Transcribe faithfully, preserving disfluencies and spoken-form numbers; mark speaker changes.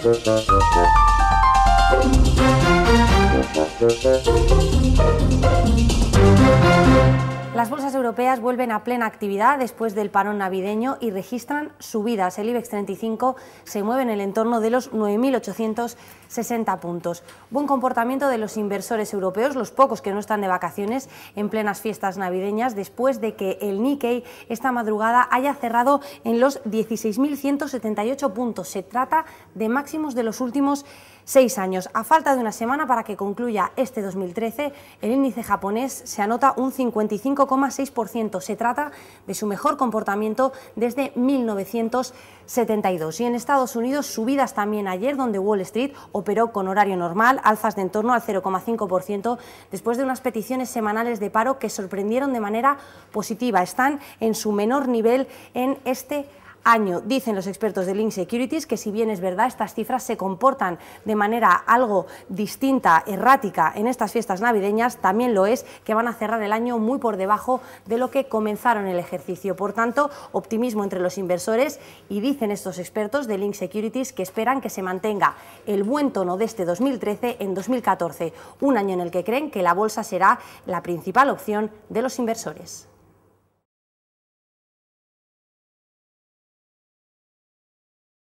Speaker 1: Las bolsas europeas vuelven a plena actividad después del parón navideño y registran subidas. El IBEX treinta y cinco se mueve en el entorno de los nueve mil ochocientos sesenta puntos. Buen comportamiento de los inversores europeos, los pocos que no están de vacaciones en plenas fiestas navideñas, después de que el Nikkei esta madrugada haya cerrado en los dieciséis mil ciento setenta y ocho puntos. Se trata de máximos de los últimos seis años. A falta de una semana para que concluya este dos mil trece, el índice japonés se anota un cincuenta y cinco coma seis por ciento. Se trata de su mejor comportamiento desde mil novecientos setenta y dos. Y en Estados Unidos, subidas también ayer, donde Wall Street operó con horario normal, alzas de en torno al cero coma cinco por ciento, después de unas peticiones semanales de paro que sorprendieron de manera positiva. Están en su menor nivel en este año. Dicen los expertos de Link Securities que, si bien es verdad, estas cifras se comportan de manera algo distinta, errática en estas fiestas navideñas, también lo es que van a cerrar el año muy por debajo de lo que comenzaron el ejercicio. Por tanto, optimismo entre los inversores, y dicen estos expertos de Link Securities que esperan que se mantenga el buen tono de este dos mil trece en dos mil catorce, un año en el que creen que la bolsa será la principal opción de los inversores.